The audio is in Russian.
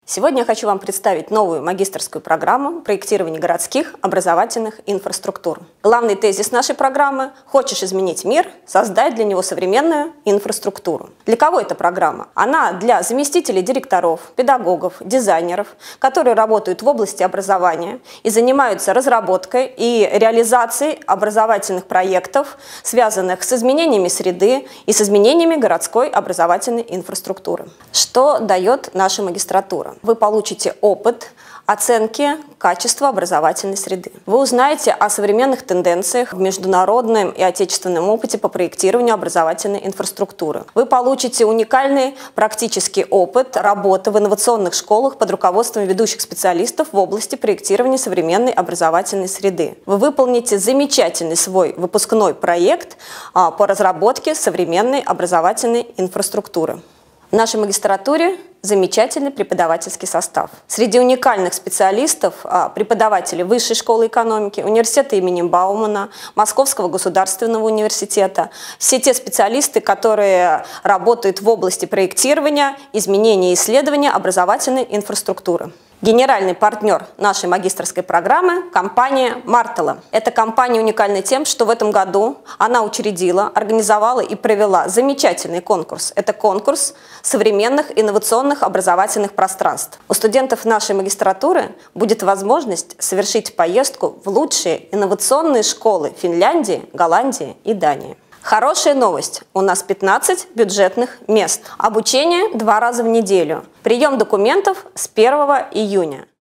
Сегодня я хочу вам представить новую магистерскую программу проектирования городских образовательных инфраструктур. Главный тезис нашей программы – «Хочешь изменить мир? Создай для него современную инфраструктуру». Для кого эта программа? Она для заместителей директоров, педагогов, дизайнеров, которые работают в области образования и занимаются разработкой и реализацией образовательных проектов, связанных с изменениями среды и с изменениями городской образовательной инфраструктуры. Что дает наша магистратура? Вы получите опыт оценки качества образовательной среды. Вы узнаете о современных тенденциях в международном и отечественном опыте по проектированию образовательной инфраструктуры. Вы получите уникальный практический опыт работы в инновационных школах под руководством ведущих специалистов в области проектирования современной образовательной среды. Вы выполните замечательный свой выпускной проект по разработке современной образовательной инфраструктуры. В нашей магистратуре замечательный преподавательский состав. Среди уникальных специалистов преподаватели Высшей школы экономики, университета имени Баумана, Московского государственного университета. Все те специалисты, которые работают в области проектирования, изменения и исследования образовательной инфраструктуры. Генеральный партнер нашей магистерской программы – компания Martella. Эта компания уникальна тем, что в этом году она учредила, организовала и провела замечательный конкурс. Это конкурс современных инновационных образовательных пространств. У студентов нашей магистратуры будет возможность совершить поездку в лучшие инновационные школы Финляндии, Голландии и Дании. Хорошая новость. У нас 15 бюджетных мест. Обучение 2 раза в неделю. Прием документов с 1 июня.